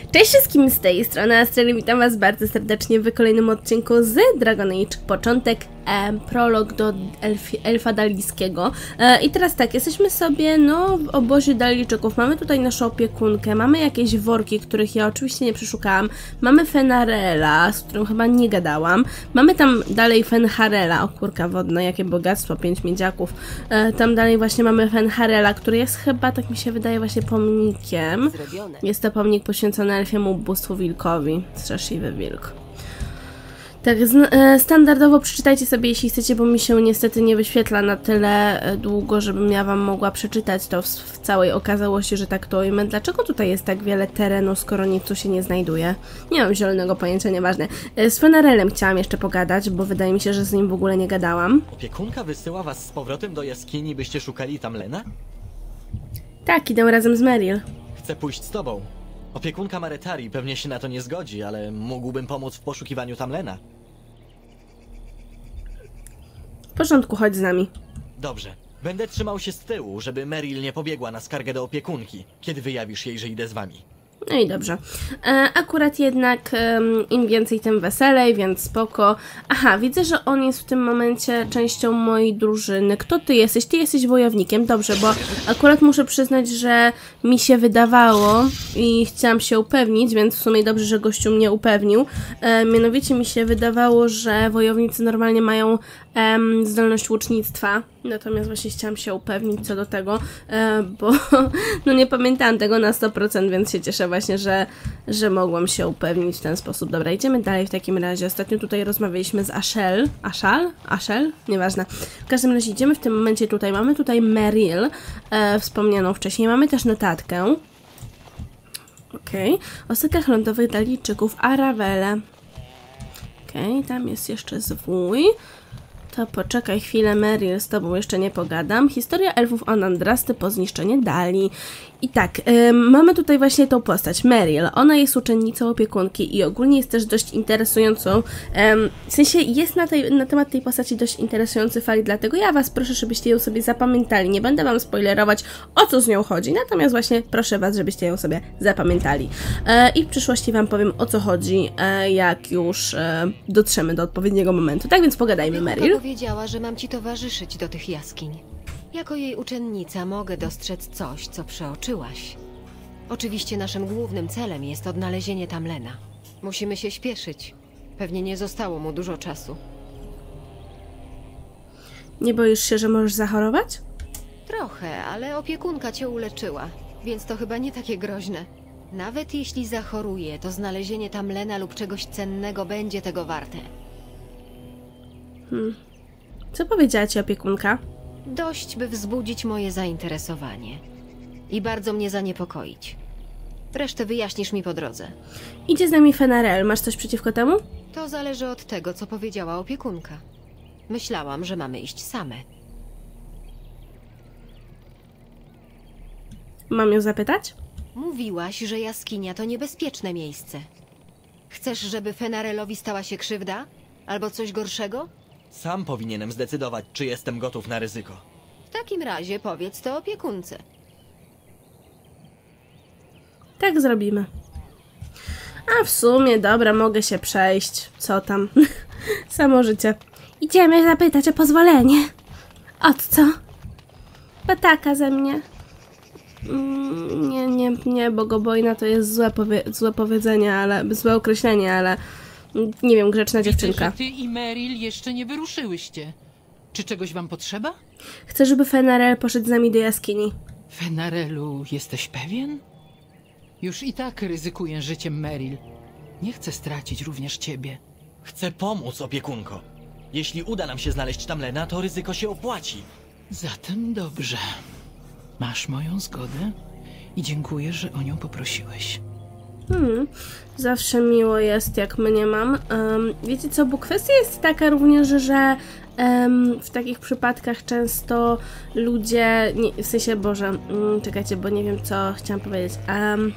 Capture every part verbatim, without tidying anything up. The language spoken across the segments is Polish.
Cześć wszystkim, z tej strony Astrel, witam was bardzo serdecznie w kolejnym odcinku z Dragon Age Początek, e, prolog do elf, elfa dalijskiego. E, I teraz tak, jesteśmy sobie no w obozie dalijczyków, mamy tutaj naszą opiekunkę, mamy jakieś worki, których ja oczywiście nie przeszukałam, mamy Fenarela, z którym chyba nie gadałam, mamy tam dalej Fenharela, o kurka wodna, jakie bogactwo, pięć miedziaków, e, tam dalej właśnie mamy Fenharela, który jest chyba, tak mi się wydaje, właśnie pomnikiem. Jest to pomnik poświęcony elfiemu bóstwu wilkowi. Straszliwy wilk. Tak, standardowo przeczytajcie sobie, jeśli chcecie, bo mi się niestety nie wyświetla na tyle długo, żebym ja wam mogła przeczytać to w, w całej okazałości, że tak to ujmę. Dlaczego tutaj jest tak wiele terenu, skoro nic tu się nie znajduje? Nie mam zielonego pojęcia, nieważne. Z Fenarelem chciałam jeszcze pogadać, bo wydaje mi się, że z nim w ogóle nie gadałam. Opiekunka wysyła was z powrotem do jaskini, byście szukali tam Lena? Tak, idę razem z Meryl. Chcę pójść z tobą. Opiekunka Maretari pewnie się na to nie zgodzi, ale mógłbym pomóc w poszukiwaniu Tamlena. W porządku, chodź z nami. Dobrze. Będę trzymał się z tyłu, żeby Meryl nie pobiegła na skargę do opiekunki, kiedy wyjawisz jej, że idę z wami. No i dobrze. E, akurat jednak e, im więcej, tym weselej, więc spoko. Aha, widzę, że on jest w tym momencie częścią mojej drużyny. Kto ty jesteś? Ty jesteś wojownikiem. Dobrze, bo akurat muszę przyznać, że mi się wydawało i chciałam się upewnić, więc w sumie dobrze, że gościu mnie upewnił. E, mianowicie mi się wydawało, że wojownicy normalnie mają e, zdolność łucznictwa. Natomiast właśnie chciałam się upewnić co do tego, e, bo no nie pamiętałam tego na sto procent, więc się cieszę właśnie, że, że mogłam się upewnić w ten sposób. Dobra, idziemy dalej w takim razie. Ostatnio tutaj rozmawialiśmy z Ashel. Ashal? Ashel? Nieważne. W każdym razie idziemy w tym momencie tutaj. Mamy tutaj Meryl, e, wspomnianą wcześniej. Mamy też notatkę. Okej. Okay. O sykach lądowych dalijczyków Aravele. Okej, okay. Tam jest jeszcze zwój. To poczekaj chwilę, Meryl, z tobą jeszcze nie pogadam. Historia elfów Anandrasty po zniszczeniu Dali. I tak, ym, mamy tutaj właśnie tą postać, Meryl. Ona jest uczennicą opiekunki i ogólnie jest też dość interesującą. Ym, w sensie jest na, tej, na temat tej postaci dość interesujący fakt, dlatego ja was proszę, żebyście ją sobie zapamiętali. Nie będę wam spoilerować, o co z nią chodzi, natomiast właśnie proszę was, żebyście ją sobie zapamiętali. E, I w przyszłości wam powiem, o co chodzi, e, jak już e, dotrzemy do odpowiedniego momentu. Tak więc pogadajmy, Meryl. Powiedziała, że mam ci towarzyszyć do tych jaskiń. Jako jej uczennica mogę dostrzec coś, co przeoczyłaś. Oczywiście naszym głównym celem jest odnalezienie Tamlena. Musimy się śpieszyć. Pewnie nie zostało mu dużo czasu. Nie boisz się, że możesz zachorować? Trochę, ale opiekunka cię uleczyła, więc to chyba nie takie groźne. Nawet jeśli zachoruje, to znalezienie Tamlena lub czegoś cennego będzie tego warte. Hmm. Co powiedziała ci opiekunka? Dość, by wzbudzić moje zainteresowanie. I bardzo mnie zaniepokoić. Resztę wyjaśnisz mi po drodze. Idzie z nami Fenarel. Masz coś przeciwko temu? To zależy od tego, co powiedziała opiekunka. Myślałam, że mamy iść same. Mam ją zapytać? Mówiłaś, że jaskinia to niebezpieczne miejsce. Chcesz, żeby Fenarelowi stała się krzywda? Albo coś gorszego? Sam powinienem zdecydować, czy jestem gotów na ryzyko. W takim razie powiedz to opiekunce. Tak zrobimy. A w sumie, dobra, mogę się przejść. Co tam? Samo życie. Idziemy zapytać o pozwolenie. Od co? Pataka ze mnie. Mm, nie, nie, nie, bogobojna to jest złe, powie złe powiedzenie, ale złe określenie, ale... Nie wiem, grzeczna dziewczynka. Widzę, że ty i Meryl jeszcze nie wyruszyłyście. Czy czegoś wam potrzeba? Chcę, żeby Fenarel poszedł z nami do jaskini. Fenarelu, jesteś pewien? Już i tak ryzykuję życiem Meryl. Nie chcę stracić również ciebie. Chcę pomóc, opiekunko. Jeśli uda nam się znaleźć Tamlena, to ryzyko się opłaci. Zatem dobrze. Masz moją zgodę i dziękuję, że o nią poprosiłeś. Hmm, zawsze miło jest, jak mnie mam. Um, wiecie co, bo kwestia jest taka również, że um, w takich przypadkach często ludzie, nie, w sensie, Boże, um, czekajcie, bo nie wiem, co chciałam powiedzieć. Um,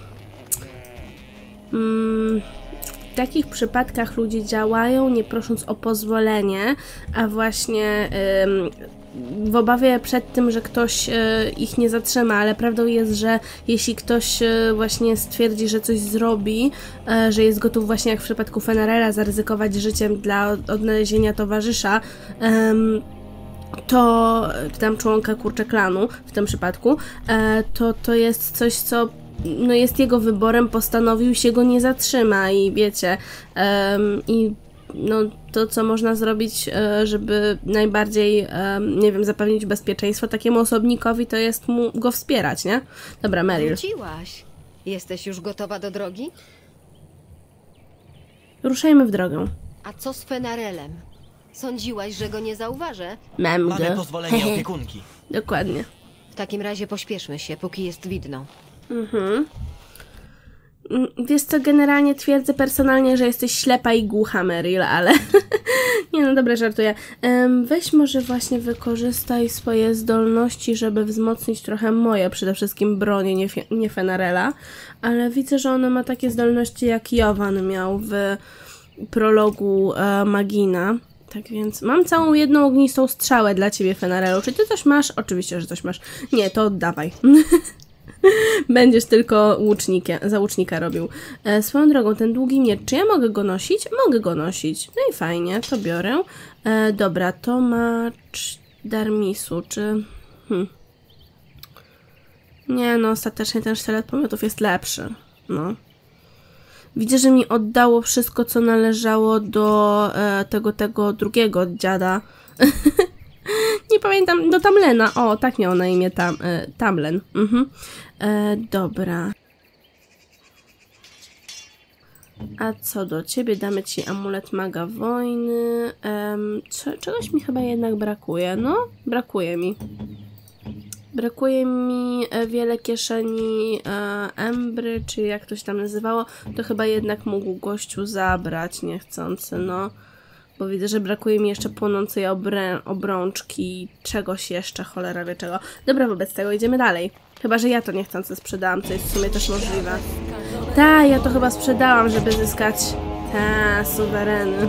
um, w takich przypadkach ludzie działają, nie prosząc o pozwolenie, a właśnie um, w obawie przed tym, że ktoś e, ich nie zatrzyma, ale prawdą jest, że jeśli ktoś e, właśnie stwierdzi, że coś zrobi, e, że jest gotów właśnie jak w przypadku Fenarela zaryzykować życiem dla odnalezienia towarzysza, e, to tam członka kurczę klanu w tym przypadku, e, to to jest coś, co no jest jego wyborem, postanowił, się go nie zatrzyma i wiecie, e, i no to, co można zrobić, e, żeby najbardziej, e, nie wiem, zapewnić bezpieczeństwo takiemu osobnikowi, to jest mu go wspierać, nie? Dobra, Meryl. Wróciłaś. Jesteś już gotowa do drogi? Ruszajmy w drogę. A co z Fenarelem? Sądziłaś, że go nie zauważę? Mam Mamy go. pozwolenie opiekunki. Dokładnie. W takim razie pośpieszmy się, póki jest widno. Mhm. Mm, Wiesz co, generalnie twierdzę personalnie, że jesteś ślepa i głucha, Meryl, ale... nie no, dobra, żartuję. Em, weź może właśnie wykorzystaj swoje zdolności, żeby wzmocnić trochę moje, przede wszystkim bronię, nie, Fe- nie Fenarela, ale widzę, że ona ma takie zdolności, jak Jovan miał w prologu e, Magina. Tak więc mam całą jedną ognistą strzałę dla ciebie, Fenarelu. Czy ty coś masz? Oczywiście, że coś masz. Nie, to oddawaj. Będziesz tylko łucznikiem, za łucznika robił. E, swoją drogą, ten długi miecz, czy ja mogę go nosić? Mogę go nosić. No i fajnie, to biorę. E, dobra, to ma Darmisu, czy... Hmm. Nie no, ostatecznie ten sztylet pomiotów jest lepszy. No. Widzę, że mi oddało wszystko, co należało do e, tego, tego drugiego dziada. Nie pamiętam, do Tamlena. O, tak miał na imię tam, e, Tamlen. Mhm. E, dobra. A co do ciebie, damy ci amulet maga wojny. Ehm, co, czegoś mi chyba jednak brakuje. No, brakuje mi. Brakuje mi e, wiele kieszeni e, Embry, czy jak to się tam nazywało. To chyba jednak mógł gościu zabrać niechcący, no. Bo widzę, że brakuje mi jeszcze płonącej obrę- obrączki, czegoś jeszcze, cholera wie czego. Dobra, wobec tego idziemy dalej. Chyba, że ja to niechcący sprzedałam, co jest w sumie też możliwe. Ta, ja to chyba sprzedałam, żeby zyskać... Ta, suwereny.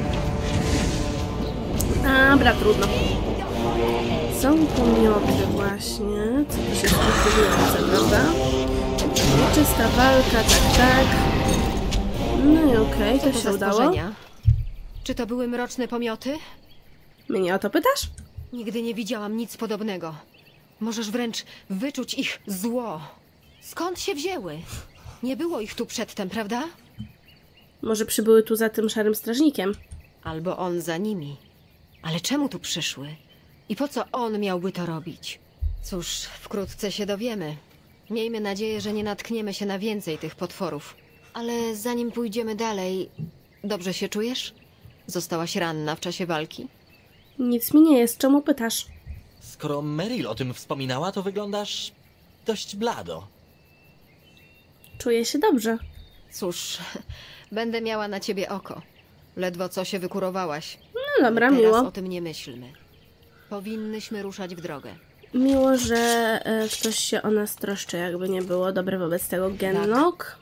Dobra, trudno. Są pomioty właśnie, co to się sprawdza, prawda? Czysta walka, tak, tak. No i okej, Co to to się za udało. stworzenia? Czy to były mroczne pomioty? Mnie o to pytasz? Nigdy nie widziałam nic podobnego. Możesz wręcz wyczuć ich zło. Skąd się wzięły? Nie było ich tu przedtem, prawda? Może przybyły tu za tym szarym strażnikiem? Albo on za nimi. Ale czemu tu przyszły? I po co on miałby to robić? Cóż, wkrótce się dowiemy. Miejmy nadzieję, że nie natkniemy się na więcej tych potworów. Ale zanim pójdziemy dalej... Dobrze się czujesz? Zostałaś ranna w czasie walki? Nic mi nie jest, czemu pytasz? Skoro Meryl o tym wspominała, to wyglądasz dość blado. Czuję się dobrze. Cóż, będę miała na ciebie oko. Ledwo co się wykurowałaś. No dobra, Teraz miło. o tym nie myślmy. Powinnyśmy ruszać w drogę. Miło, że e, ktoś się o nas troszczy, jakby nie było. Dobre wobec tego Genlock.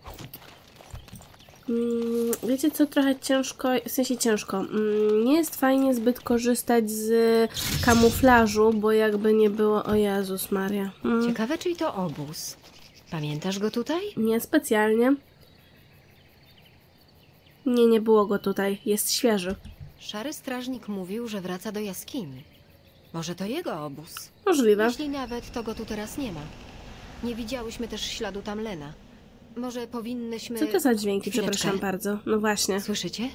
Mm, wiecie co, trochę ciężko, w sensie ciężko. Mm, nie jest fajnie zbyt korzystać z kamuflażu, bo jakby nie było... O Jezus Maria. Mm, Ciekawe, czyj to obóz. Pamiętasz go tutaj? nie specjalnie. Nie, nie było go tutaj. Jest świeży. Szary strażnik mówił, że wraca do jaskini. Może to jego obóz? Możliwe. Jeśli nawet, to go tu teraz nie ma. Nie widziałyśmy też śladu Tamlena. Może powinnyśmy... Co to za dźwięki, Chwileczkę. przepraszam bardzo. No właśnie. Słyszycie?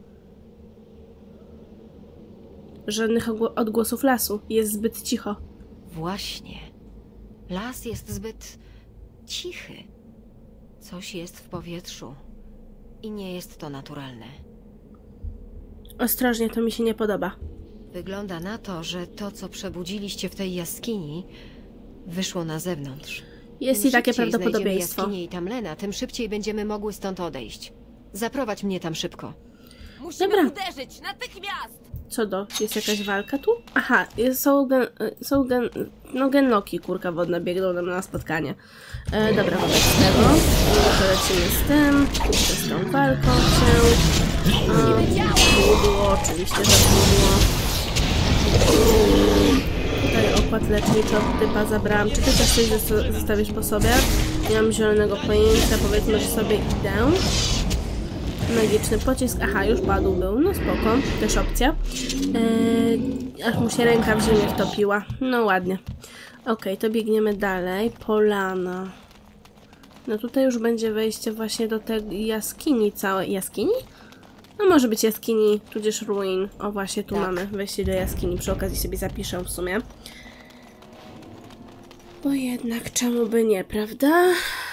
Żadnych ogło- odgłosów lasu. Jest zbyt cicho. Właśnie. Las jest zbyt cichy. Coś jest w powietrzu. I nie jest to naturalne. Ostrożnie, to mi się nie podoba. Wygląda na to, że to, co przebudziliście w tej jaskini, wyszło na zewnątrz. Jest Im i takie szybciej prawdopodobieństwo. znajdziemy jaskinię i Tamlena, tym szybciej będziemy mogły stąd odejść. Zaprowadź mnie tam szybko. Musimy Dobra. uderzyć natychmiast! Co do? Jest jakaś walka tu? Aha, jest, są, gen, są gen, no genloki, kurka wodna, biegną nam na spotkanie. E, dobra, wobec tego. No to lecimy z tym. Z tą walką się. E, było, oczywiście, że było. Tutaj okład leczniczy od typa zabrałam. Czy ty też coś zosta- zostawisz po sobie? Nie mam zielonego pojęcia. Powiedzmy, że sobie idę. Magiczny pocisk. Aha, już padł był. No spoko. Też opcja. Eee, aż mu się ręka w ziemię wtopiła. No ładnie. Okej, to biegniemy dalej. Polana. No tutaj już będzie wejście właśnie do tej jaskini całej. Jaskini? No może być jaskini, tudzież ruin. O właśnie, tu Tak. mamy wejście do jaskini. Przy okazji sobie zapiszę w sumie. Bo jednak czemu by nie, prawda?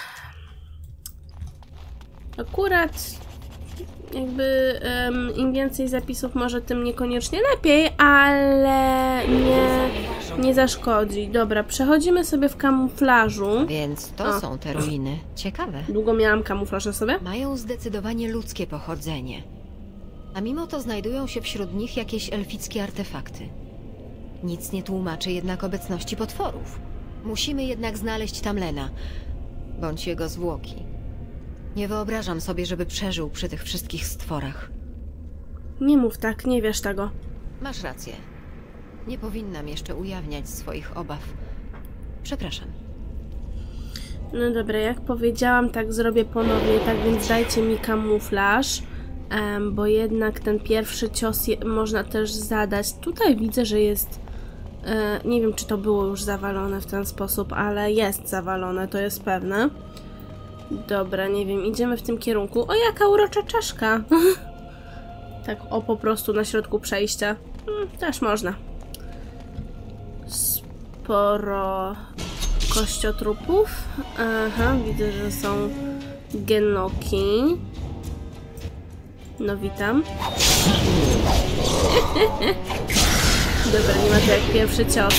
Akurat jakby um, im więcej zapisów może tym niekoniecznie lepiej, ale nie, nie zaszkodzi. Dobra, przechodzimy sobie w kamuflażu. Więc to O. są te ruiny. Ciekawe. Długo miałam kamuflaż na sobie? Mają zdecydowanie ludzkie pochodzenie. A mimo to znajdują się wśród nich jakieś elfickie artefakty. Nic nie tłumaczy jednak obecności potworów. Musimy jednak znaleźć Tamlena, bądź jego zwłoki. Nie wyobrażam sobie, żeby przeżył przy tych wszystkich stworach. Nie mów tak, nie wiesz tego. Masz rację. Nie powinnam jeszcze ujawniać swoich obaw. Przepraszam. No dobra, jak powiedziałam, tak zrobię ponownie, tak więc dajcie mi kamuflaż, em, bo jednak ten pierwszy cios je, można też zadać. Tutaj widzę, że jest, e, nie wiem czy to było już zawalone w ten sposób, ale jest zawalone, to jest pewne. Dobra, nie wiem, idziemy w tym kierunku. O, jaka urocza czaszka! Tak, o, po prostu na środku przejścia. Hmm, też można. Sporo kościotrupów. Aha, widzę, że są genoki. No witam. Dobra, nie ma to jak pierwszy cios.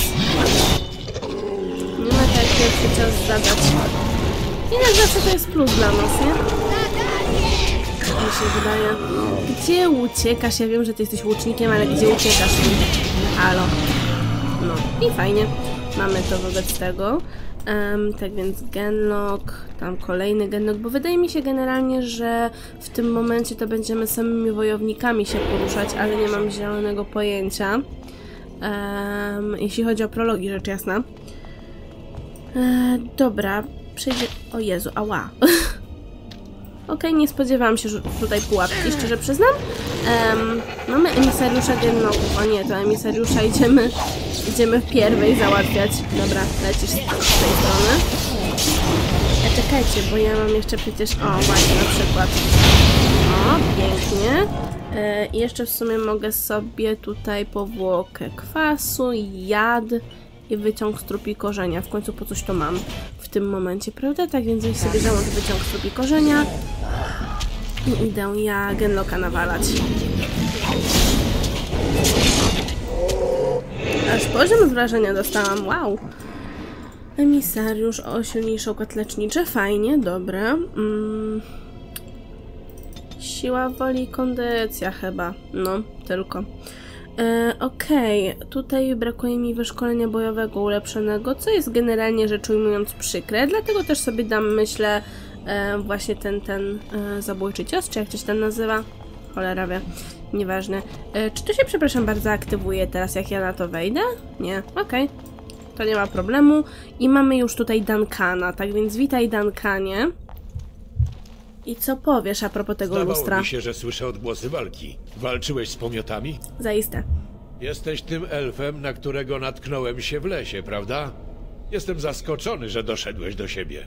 Nie ma to jak pierwszy cios zadać. Jednak zawsze to jest plus dla nas, nie? Mi się wydaje. Gdzie uciekasz? Ja wiem, że ty jesteś łucznikiem, ale gdzie uciekasz? Halo. No i fajnie. Mamy to wobec tego. Um, tak więc genlock, tam kolejny genlock, bo wydaje mi się generalnie, że w tym momencie to będziemy samymi wojownikami się poruszać, ale nie mam zielonego pojęcia. Um, jeśli chodzi o prologi, rzecz jasna. E, dobra, przejdzie... O Jezu, ała. Okej, okay, nie spodziewałam się, że tutaj pułapki, szczerze przyznam. Um, mamy emisariusza genlocków. O nie, to emisariusza idziemy... Idziemy w pierwej załatwiać. Dobra, lecisz z tej strony. A czekajcie, bo ja mam jeszcze przecież... O, właśnie, na przykład. O, pięknie. E, I jeszcze w sumie mogę sobie tutaj powłokę kwasu, jad i wyciąg z trupi korzenia. W końcu po coś to mam w tym momencie, prawda? Tak więc weź sobie załącz wyciąg z trupi korzenia i idę ja genlocka nawalać. Aż poziom wrażenia dostałam, wow. Emisariusz o silniejszy okład leczniczy, fajnie, dobra. Mm. Siła woli i kondycja chyba, no, tylko. E, Okej, okay. Tutaj brakuje mi wyszkolenia bojowego ulepszonego, co jest generalnie rzecz ujmując przykre, dlatego też sobie dam, myślę, e, właśnie ten, ten e, zabójczy cios, czy jak to się tam nazywa? Cholera wie. Nieważne. E, czy to się, przepraszam bardzo, aktywuje teraz, jak ja na to wejdę? Nie. Okej. Okay. To nie ma problemu. I mamy już tutaj Duncana, tak więc witaj, Duncanie. I co powiesz a propos tego Zdawało lustra? mi się, że słyszę odgłosy walki. Walczyłeś z pomiotami? Zaiste. Jesteś tym elfem, na którego natknąłem się w lesie, prawda? Jestem zaskoczony, że doszedłeś do siebie.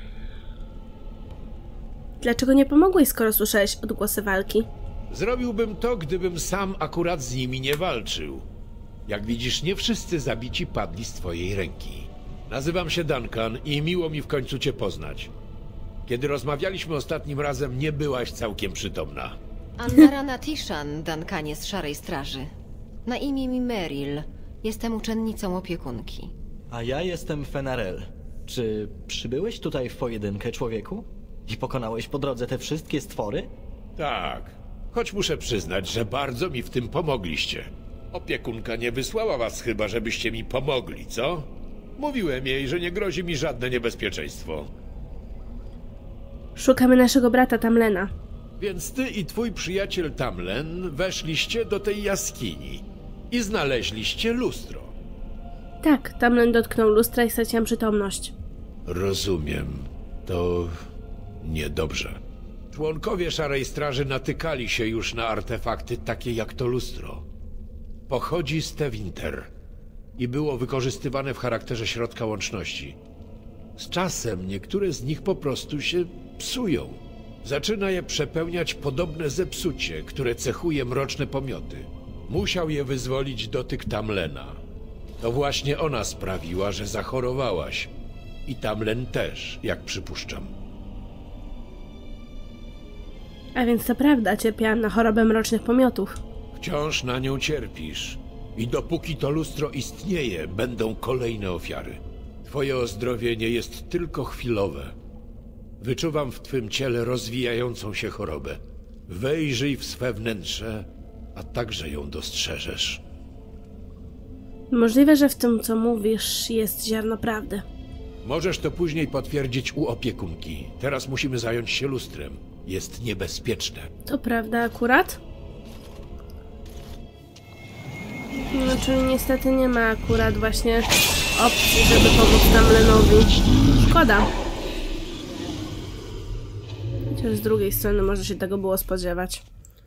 Dlaczego nie pomogłeś, skoro słyszałeś odgłosy walki? Zrobiłbym to, gdybym sam akurat z nimi nie walczył. Jak widzisz, nie wszyscy zabici padli z twojej ręki. Nazywam się Duncan i miło mi w końcu cię poznać. Kiedy rozmawialiśmy ostatnim razem, nie byłaś całkiem przytomna. Andarana Tishan, Duncanie z Szarej Straży. Na imię mi Meryl. Jestem uczennicą opiekunki. A ja jestem Fenarel. Czy przybyłeś tutaj w pojedynkę, człowieku? I pokonałeś po drodze te wszystkie stwory? Tak, choć muszę przyznać, że bardzo mi w tym pomogliście. Opiekunka nie wysłała was chyba, żebyście mi pomogli, co? Mówiłem jej, że nie grozi mi żadne niebezpieczeństwo. Szukamy naszego brata Tamlena. Więc ty i twój przyjaciel Tamlen weszliście do tej jaskini. i znaleźliście lustro. Tak, Tamlen dotknął lustra i straciłam przytomność. Rozumiem. To niedobrze. Członkowie Szarej Straży natykali się już na artefakty takie jak to lustro. Pochodzi z Tevinter i było wykorzystywane w charakterze środka łączności. Z czasem niektóre z nich po prostu się psują. Zaczyna je przepełniać podobne zepsucie, które cechuje mroczne pomioty. Musiał je wyzwolić dotyk Tamlena. To właśnie ona sprawiła, że zachorowałaś. I Tamlen też, jak przypuszczam. A więc to prawda, cierpiałam na chorobę mrocznych pomiotów. Wciąż na nią cierpisz. I dopóki to lustro istnieje, będą kolejne ofiary. Twoje ozdrowienie jest tylko chwilowe. Wyczuwam w twym ciele rozwijającą się chorobę. Wejrzyj w swe wnętrze, a także ją dostrzeżesz. Możliwe, że w tym, co mówisz, jest ziarno prawdy. Możesz to później potwierdzić u opiekunki. Teraz musimy zająć się lustrem. Jest niebezpieczne. To prawda akurat? No, czyli niestety nie ma akurat właśnie opcji, żeby pomóc Tamlenowi. Szkoda. Chociaż z drugiej strony może się tego było spodziewać.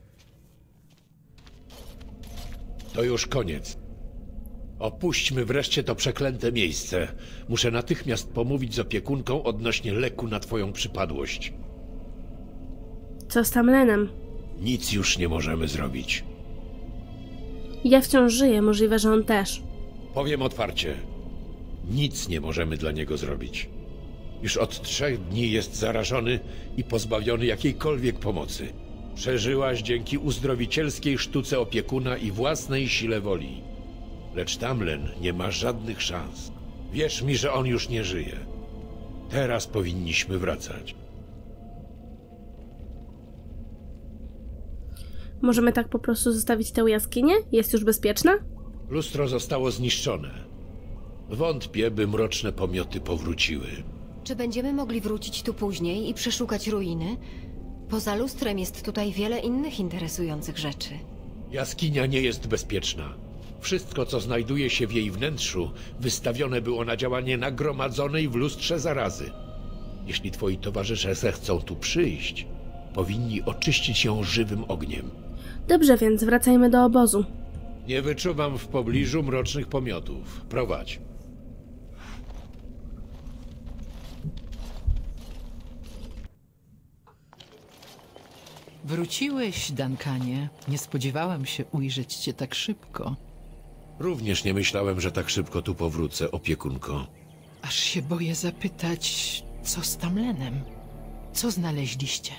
To już koniec. Opuśćmy wreszcie to przeklęte miejsce. Muszę natychmiast pomówić z opiekunką odnośnie leku na twoją przypadłość. Co z Tamlenem? Nic już nie możemy zrobić. Ja wciąż żyję, możliwe, że on też. Powiem otwarcie. Nic nie możemy dla niego zrobić. Już od trzech dni jest zarażony i pozbawiony jakiejkolwiek pomocy. Przeżyłaś dzięki uzdrowicielskiej sztuce opiekuna i własnej sile woli. Lecz Tamlen nie ma żadnych szans. Wierz mi, że on już nie żyje. Teraz powinniśmy wracać. Możemy tak po prostu zostawić tę jaskinię? Jest już bezpieczna? Lustro zostało zniszczone. Wątpię, by mroczne pomioty powróciły. Czy będziemy mogli wrócić tu później i przeszukać ruiny? Poza lustrem jest tutaj wiele innych interesujących rzeczy. Jaskinia nie jest bezpieczna. Wszystko, co znajduje się w jej wnętrzu, wystawione było na działanie nagromadzonej w lustrze zarazy. Jeśli twoi towarzysze zechcą tu przyjść, powinni oczyścić ją żywym ogniem. Dobrze, więc wracajmy do obozu. Nie wyczuwam w pobliżu mrocznych pomiotów. Prowadź. Wróciłeś, Duncanie. Nie spodziewałem się ujrzeć cię tak szybko. Również nie myślałem, że tak szybko tu powrócę, opiekunko. Aż się boję zapytać, co z Tamlenem? Co znaleźliście?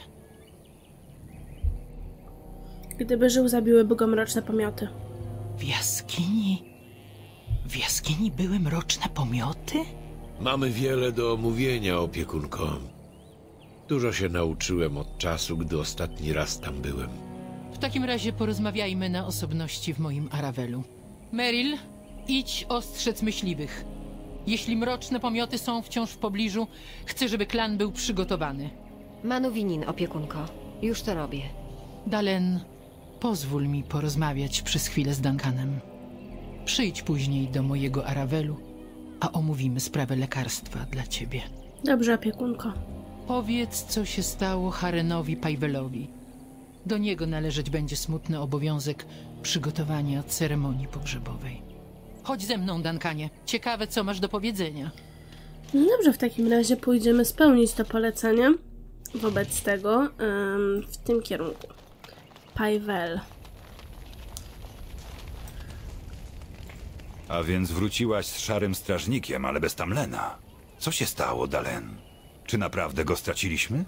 Gdyby żył, zabiłyby go mroczne pomioty. W jaskini? W jaskini były mroczne pomioty? Mamy wiele do omówienia, opiekunko. Dużo się nauczyłem od czasu, gdy ostatni raz tam byłem. W takim razie porozmawiajmy na osobności w moim Aravelu. Meryl, idź ostrzec myśliwych. Jeśli mroczne pomioty są wciąż w pobliżu, chcę, żeby klan był przygotowany. Manuwinin, opiekunko. Już to robię. Dalen, pozwól mi porozmawiać przez chwilę z Duncanem. Przyjdź później do mojego Aravelu, a omówimy sprawę lekarstwa dla ciebie. Dobrze, opiekunko. Powiedz, co się stało Harenowi Pajwelowi. Do niego należeć będzie smutny obowiązek przygotowania ceremonii pogrzebowej. Chodź ze mną, Duncanie. Ciekawe, co masz do powiedzenia. No dobrze, w takim razie pójdziemy spełnić to polecenie. Wobec tego ym, w tym kierunku. Pajwel. A więc wróciłaś z szarym strażnikiem, ale bez Tamlena. Co się stało, Dalen? Czy naprawdę go straciliśmy?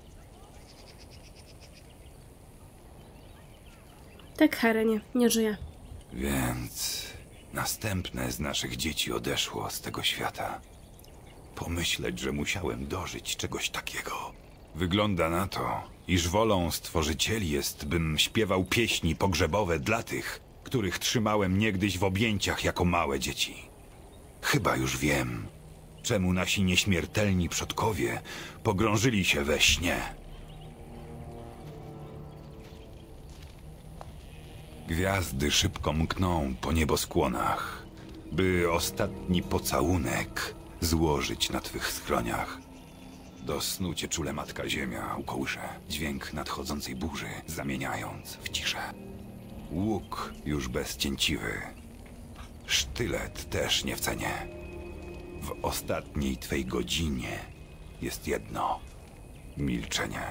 Tak, Harenie, nie żyje. Więc następne z naszych dzieci odeszło z tego świata. Pomyśleć, że musiałem dożyć czegoś takiego. Wygląda na to, iż wolą Stworzycieli jest, bym śpiewał pieśni pogrzebowe dla tych, których trzymałem niegdyś w objęciach jako małe dzieci. Chyba już wiem, czemu nasi nieśmiertelni przodkowie pogrążyli się we śnie. Gwiazdy szybko mkną po nieboskłonach, by ostatni pocałunek złożyć na twych skroniach. Do snu cię czule matka ziemia ukołysze, dźwięk nadchodzącej burzy zamieniając w ciszę. Łuk już bezcięciwy, sztylet też nie w cenie. W ostatniej twej godzinie jest jedno – milczenie.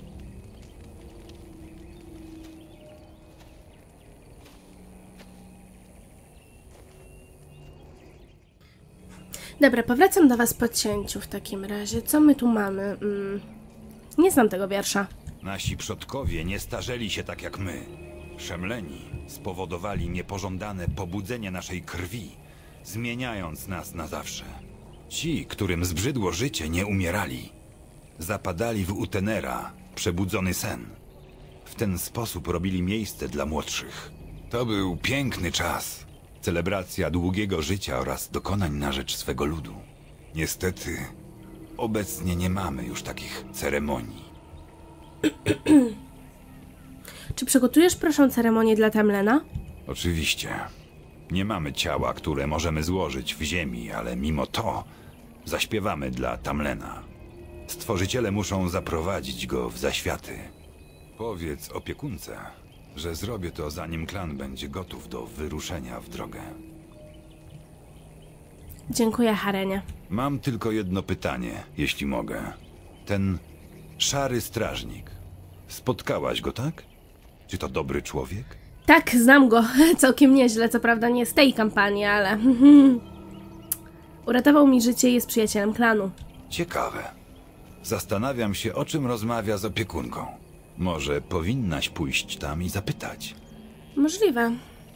Dobra, powracam do was po cięciu w takim razie. Co my tu mamy? Mm, nie znam tego wiersza. Nasi przodkowie nie starzeli się tak jak my. Szemleni spowodowali niepożądane pobudzenie naszej krwi, zmieniając nas na zawsze. Ci, którym zbrzydło życie, nie umierali. Zapadali w Utenera, przebudzony sen. W ten sposób robili miejsce dla młodszych. To był piękny czas. Celebracja długiego życia oraz dokonań na rzecz swego ludu. Niestety, obecnie nie mamy już takich ceremonii. Czy przygotujesz proszę ceremonię dla Tamlena? Oczywiście. Nie mamy ciała, które możemy złożyć w ziemi, ale mimo to zaśpiewamy dla Tamlena. Stworzyciele muszą zaprowadzić go w zaświaty. Powiedz opiekunce, że zrobię to zanim klan będzie gotów do wyruszenia w drogę. Dziękuję, Harenie. Mam tylko jedno pytanie, jeśli mogę. Ten szary strażnik. Spotkałaś go, tak? Czy to dobry człowiek? Tak, znam go całkiem nieźle, co prawda nie z tej kampanii, ale... uratował mi życie i jest przyjacielem klanu. Ciekawe. Zastanawiam się, o czym rozmawia z opiekunką. Może powinnaś pójść tam i zapytać. Możliwe.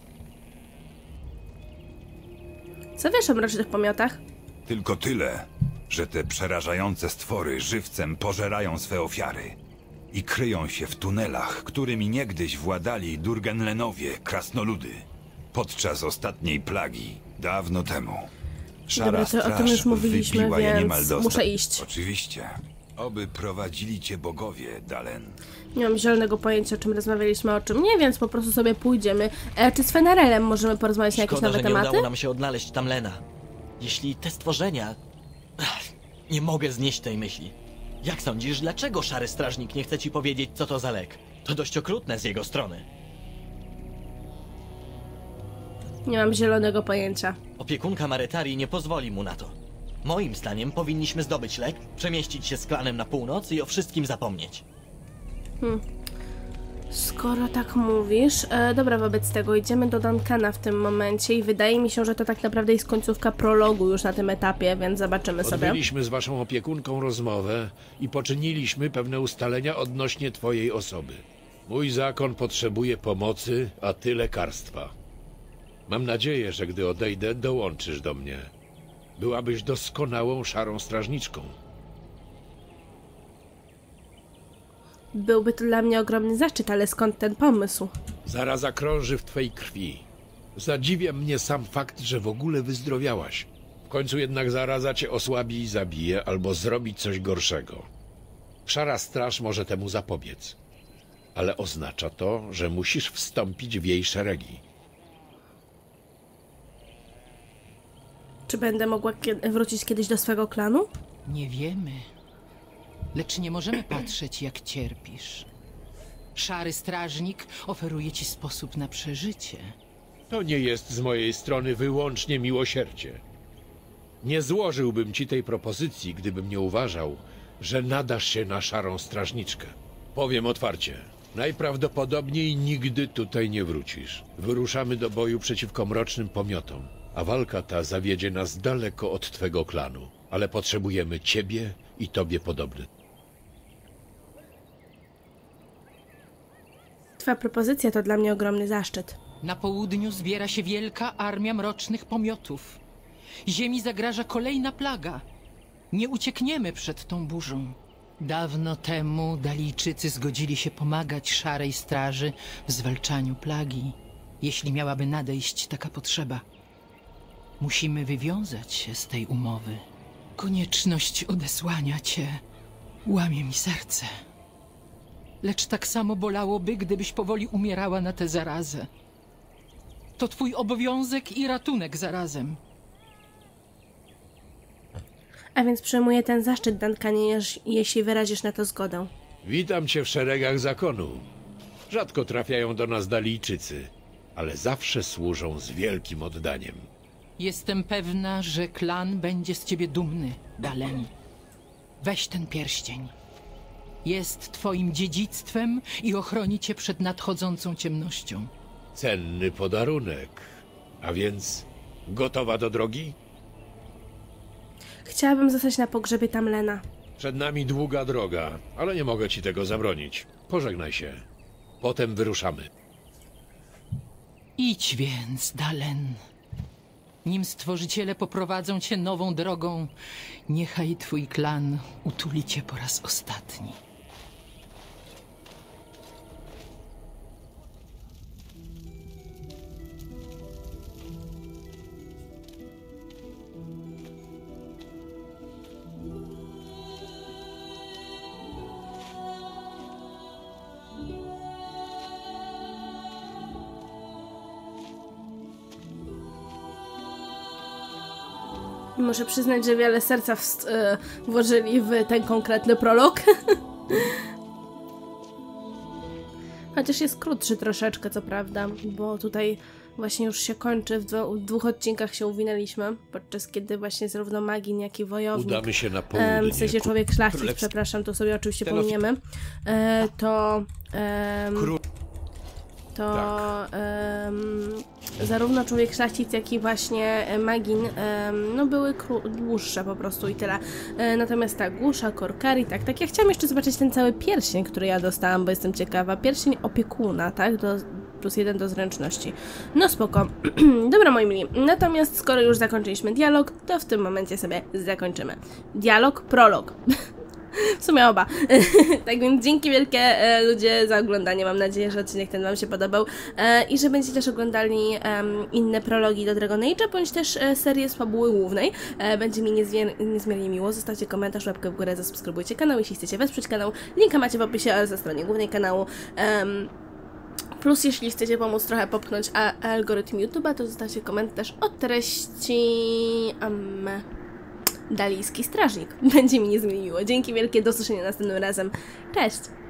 Co wiesz o mrocznych pomiotach? Tylko tyle, że te przerażające stwory żywcem pożerają swe ofiary i kryją się w tunelach, którymi niegdyś władali Durgenlenowie, krasnoludy. Podczas ostatniej plagi, dawno temu. Szara Dobra, to o tym straż już mówiliśmy, wybiła je więc niemal do muszę osta- iść. Oczywiście. Oby prowadzili cię bogowie, Dalen. Nie mam zielonego pojęcia, o czym rozmawialiśmy, o czym nie, więc po prostu sobie pójdziemy. E, czy z Fenarelem możemy porozmawiać na jakieś Szkoda, nowe że nie tematy? udało nam się odnaleźć Tamlena. Jeśli te stworzenia... Ach, nie mogę znieść tej myśli. Jak sądzisz, dlaczego Szary Strażnik nie chce ci powiedzieć, co to za lek? To dość okrutne z jego strony. Nie mam zielonego pojęcia. Opiekunka Maretarii nie pozwoli mu na to. Moim zdaniem powinniśmy zdobyć lek, przemieścić się z klanem na północ i o wszystkim zapomnieć. Skoro tak mówisz, e, dobra, wobec tego idziemy do Duncana w tym momencie i wydaje mi się, że to tak naprawdę jest końcówka prologu już na tym etapie, więc zobaczymy sobie. Odbyliśmy z waszą opiekunką rozmowę i poczyniliśmy pewne ustalenia odnośnie twojej osoby. Mój zakon potrzebuje pomocy, a ty lekarstwa. Mam nadzieję, że gdy odejdę, dołączysz do mnie. Byłabyś doskonałą szarą strażniczką. Byłby to dla mnie ogromny zaszczyt, ale skąd ten pomysł? Zaraza krąży w twej krwi. Zadziwia mnie sam fakt, że w ogóle wyzdrowiałaś. W końcu jednak zaraza cię osłabi i zabije, albo zrobi coś gorszego. Szara straż może temu zapobiec. Ale oznacza to, że musisz wstąpić w jej szeregi. Czy będę mogła kie- wrócić kiedyś do swego klanu? Nie wiemy. Lecz nie możemy patrzeć, jak cierpisz. Szary strażnik oferuje ci sposób na przeżycie. To nie jest z mojej strony wyłącznie miłosierdzie. Nie złożyłbym ci tej propozycji, gdybym nie uważał, że nadasz się na szarą strażniczkę. Powiem otwarcie, najprawdopodobniej nigdy tutaj nie wrócisz. Wyruszamy do boju przeciwko mrocznym pomiotom, a walka ta zawiedzie nas daleko od twego klanu. Ale potrzebujemy ciebie i tobie podobnych. Twoja propozycja to dla mnie ogromny zaszczyt. Na południu zbiera się wielka armia mrocznych pomiotów. Ziemi zagraża kolejna plaga. Nie uciekniemy przed tą burzą. Dawno temu Dalijczycy zgodzili się pomagać Szarej Straży w zwalczaniu plagi, jeśli miałaby nadejść taka potrzeba. Musimy wywiązać się z tej umowy. Konieczność odesłania cię łamie mi serce. Lecz tak samo bolałoby, gdybyś powoli umierała na tę zarazę. To twój obowiązek i ratunek zarazem. A więc przyjmuję ten zaszczyt, Duncanie, jeż- jeśli wyrazisz na to zgodę. Witam cię w szeregach zakonu. Rzadko trafiają do nas Dalijczycy, ale zawsze służą z wielkim oddaniem. Jestem pewna, że klan będzie z ciebie dumny, Daleni. Weź ten pierścień. Jest twoim dziedzictwem i ochroni cię przed nadchodzącą ciemnością. Cenny podarunek. A więc gotowa do drogi? Chciałabym zostać na pogrzebie Tamlena. Przed nami długa droga, ale nie mogę ci tego zabronić. Pożegnaj się. Potem wyruszamy. Idź więc, Dalen. Nim stworzyciele poprowadzą cię nową drogą, niechaj twój klan utuli cię po raz ostatni. Muszę przyznać, że wiele serca w, e, włożyli w ten konkretny prolog. Chociaż jest krótszy troszeczkę, co prawda, bo tutaj właśnie już się kończy. W, dwo, w dwóch odcinkach się uwinęliśmy, podczas kiedy właśnie zarówno magin, jak i wojownik, Udamy się na południe. em, w sensie człowiek szlachcic, Królewski- przepraszam, to sobie oczywiście Ten pominiemy, e, to... em, Król... to Tak. em, zarówno człowiek szlachcic, jak i właśnie magin em, no były kró- dłuższe po prostu i tyle. E, natomiast tak, Głusza, Korkari, tak, tak. Ja chciałam jeszcze zobaczyć ten cały pierścień, który ja dostałam, bo jestem ciekawa. Pierścień opiekuna, tak? Do, plus jeden do zręczności. No spoko. Dobra, moi mili. Natomiast skoro już zakończyliśmy dialog, to w tym momencie sobie zakończymy. Dialog, prolog. W sumie oba. Tak więc dzięki wielkie e, ludzie za oglądanie. Mam nadzieję, że odcinek ten wam się podobał e, i że będziecie też oglądali um, inne prologi do Dragon Age'a, bądź też e, serię z fabuły głównej. E, będzie mi niezmier niezmiernie miło. Zostawcie komentarz, łapkę w górę, zasubskrybujcie kanał, jeśli chcecie wesprzeć kanał. Linka macie w opisie oraz na stronie głównej kanału. Um, Plus, jeśli chcecie pomóc trochę popchnąć a algorytm YouTube'a, to zostawcie komentarz o treści... Um, Dalijski Strażnik. Będzie mi niezmiernie miło. Dzięki wielkie, do usłyszenia następnym razem. Cześć!